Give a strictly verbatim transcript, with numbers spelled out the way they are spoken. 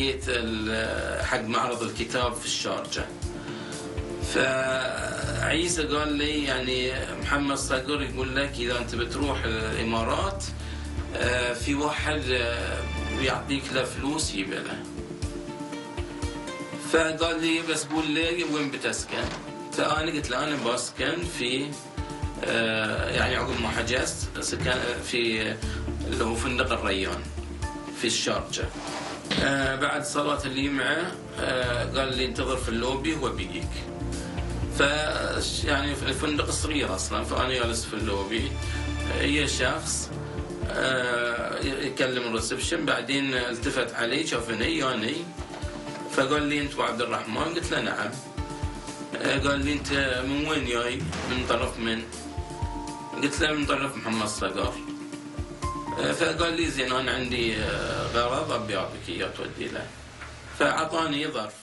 عملية حق معرض الكتاب في الشارجة. فعيسى قال لي يعني محمد صقر يقول لك إذا أنت بتروح الإمارات في واحد بيعطيك له فلوس يبله. فقال لي بس قول لي وين بتسكن؟ فأنا قلت له أنا بسكن في يعني عقب ما حجزت سكن في اللي هو فندق الريان في الشارجة. بعد صلاة الجمعة قال لي انتظر في اللوبي هو بيجيك. ف يعني في الفندق صغير اصلا، فانا جالس في اللوبي، هي شخص يكلم الريسبشن، بعدين التفت علي شافني ياني فقال لي انت عبد الرحمن؟ قلت له نعم. قال لي انت من وين جاي؟ من طرف من؟ قلت له من طرف محمد صقر. فقال لي زين انا عندي غرض ابي اعطيك اياه تودي له. فاعطاني ظرف